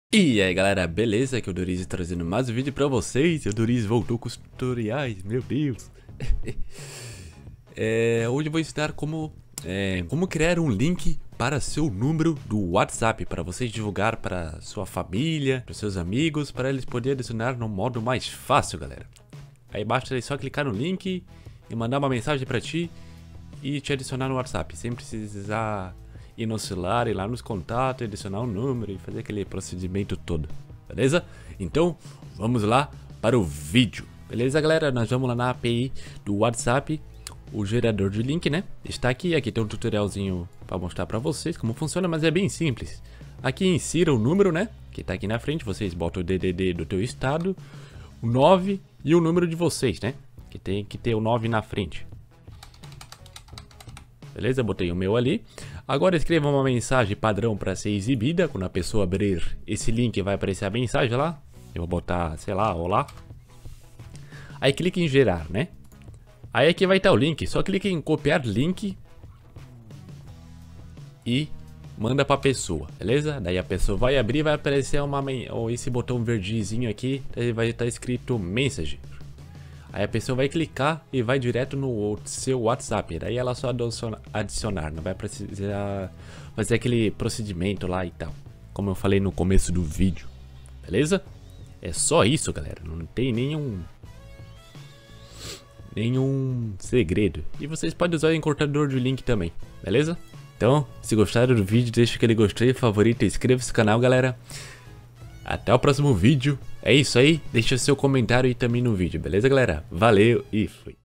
E aí galera, beleza? Aqui é o Doriz trazendo mais um vídeo pra vocês. O Doriz voltou com os tutoriais, meu Deus. Hoje eu vou ensinar como criar um link para seu número do WhatsApp, para vocês divulgar para sua família, para seus amigos, para eles poderem adicionar no modo mais fácil, galera. Aí basta só clicar no link e mandar uma mensagem para ti e te adicionar no WhatsApp, sem precisar ir no celular, ir lá nos contatos, adicionar um número e fazer aquele procedimento todo, beleza? Então, vamos lá para o vídeo. Beleza, galera? Nós vamos lá na API do WhatsApp, o gerador de link, né? Está aqui, tem um tutorialzinho para mostrar para vocês como funciona, mas é bem simples. Aqui insira o número, né? Que está aqui na frente, vocês botam o DDD do teu estado, o 9 e o número de vocês, né? Que tem que ter o 9 na frente. Beleza? Botei o meu ali. Agora escreva uma mensagem padrão para ser exibida. Quando a pessoa abrir esse link, vai aparecer a mensagem lá. Eu vou botar, sei lá, olá. Aí clique em gerar, né? Aí aqui vai estar o link. Só clique em copiar link e manda para a pessoa, beleza? Daí a pessoa vai abrir, vai aparecer esse botão verdezinho aqui. Daí vai estar escrito message. Aí a pessoa vai clicar e vai direto no seu WhatsApp. Daí ela só adicionar, não vai precisar fazer aquele procedimento lá e tal, como eu falei no começo do vídeo, beleza? É só isso, galera, não tem nenhum segredo. E vocês podem usar o encurtador de link também, beleza? Então, se gostaram do vídeo, deixa aquele gostei, favorito e inscreva-se no canal, galera. Até o próximo vídeo. É isso aí, deixa seu comentário aí também no vídeo, beleza, galera? Valeu e fui!